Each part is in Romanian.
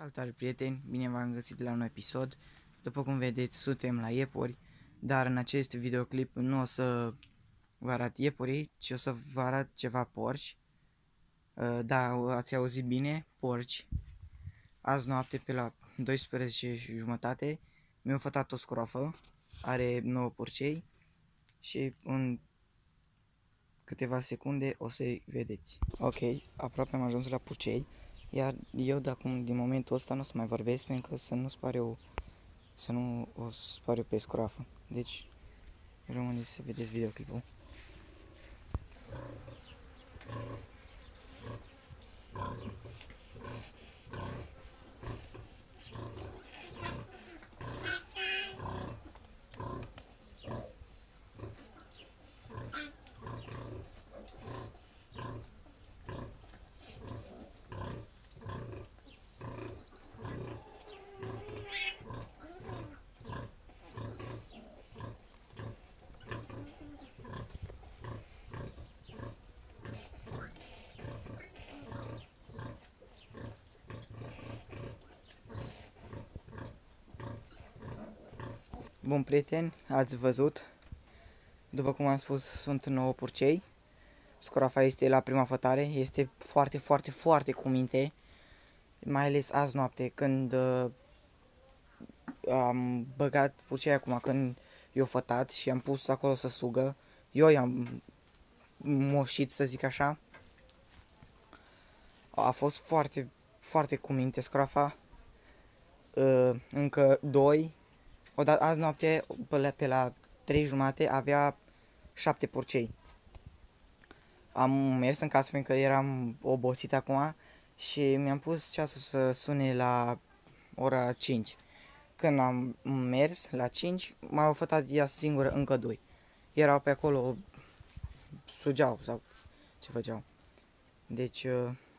Salutare prieteni, bine v-am găsit la un episod. După cum vedeți, suntem la iepuri, dar în acest videoclip nu o să vă arăt iepurii, ci o să vă arăt ceva porci. Da, ați auzit bine, porci. Azi noapte pe la 12:30 mi-a fătat o scroafă, are 9 porcei și în câteva secunde o să-i vedeți. Ok, aproape am ajuns la porcei. Iar eu de acum, din momentul ăsta, nu o să mai vorbesc pentru că să nu o spar eu pe scroafă. Deci, rămâneți să vedeți videoclipul. Bun prieteni, ați văzut, după cum am spus, sunt 9 purcei. Scroafa este la prima fătare, este foarte cu minte, mai ales azi noapte când am băgat purcei acum, când i-o fătat și am pus acolo să sugă. Eu i-am moșit, să zic așa. A fost foarte cu minte scroafa. Încă 2. Odată azi noapte, pe la 3:30, avea 7 porcei. Am mers în casă fiindcă eram obosit acum și mi-am pus ceasul să sune la ora 5. Când am mers la 5, m-au fătat ea singură încă 2. Erau pe acolo, sugeau sau ce făceau. Deci,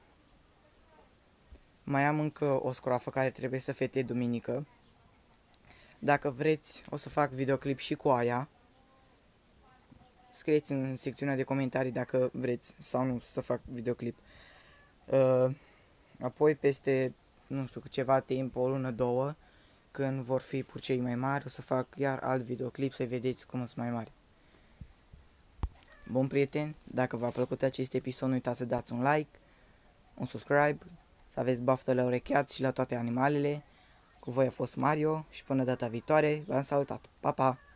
mai am încă o scroafă care trebuie să fete duminică. Dacă vreți, o să fac videoclip și cu aia. Scrieți în secțiunea de comentarii dacă vreți sau nu să fac videoclip. Apoi peste, nu știu, ceva timp, o lună, 2, când vor fi purcei mai mari, o să fac iar alt videoclip să vedeți cum sunt mai mari. Bun prieteni, dacă v-a plăcut acest episod, nu uitați să dați un like, un subscribe, să aveți baftă la urecheați și la toate animalele. Cu voi a fost Mario și până data viitoare, v-am salutat. Pa, pa!